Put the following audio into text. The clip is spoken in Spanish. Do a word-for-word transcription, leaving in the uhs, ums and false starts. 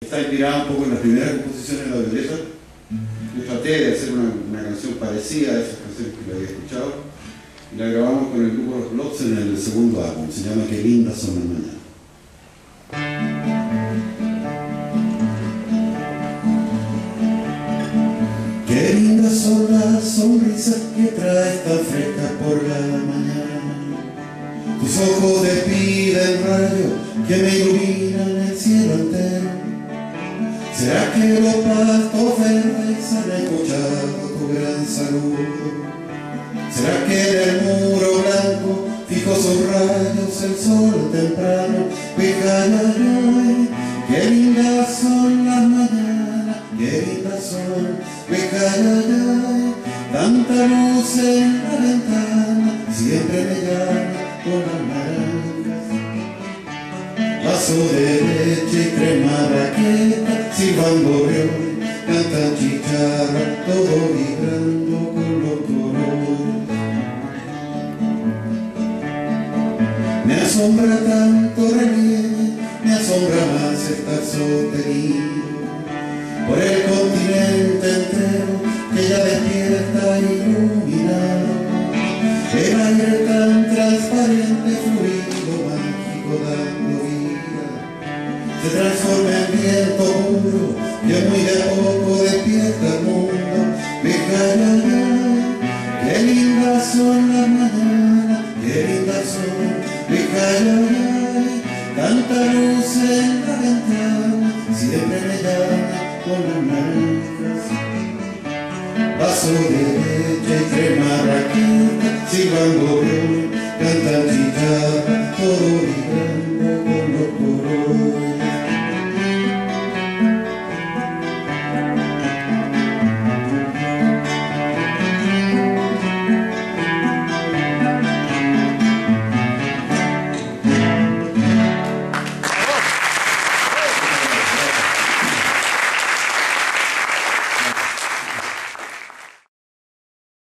está inspirada un poco en las primeras composiciones de La Violeta. Yo traté de hacer una, una canción parecida a esas canciones que le había escuchado y la grabamos con el grupo Los Blobs en el segundo álbum, se llama Qué lindas son las mañanas. Qué lindas son las sonrisas que traes tan frescas por la mañana. Tus ojos despiden rayos que me iluminan el cielo entero. ¿Será que los pastos verdes han escuchado tu gran saludo? ¿Será que en el muro blanco fijó sus rayos el sol temprano? Pejayayay, qué lindas son las mañanas, qué lindas son. Pejayayay, tanta luz en la ventana, siempre me llama con las naranjas. Vaso de leche y crema raqueta, silbando reol, cantan chicharra, todo vibrando con los colores. Me asombra tanto relieve, me asombra más estar sostenido por el continente entero que ya despierta iluminado. El aire tan transparente, fluido, mágico, dando vida, se transforma en viento puro que muy de a poco despierta el mundo. Pejayayay, qué lindas son las mañanas, qué lindas son. Pejayayay, tanta luz en la ventana, siempre me llama con las naranjas. Vaso de leche y crema raqueta, silbando reol, cantan chicharra,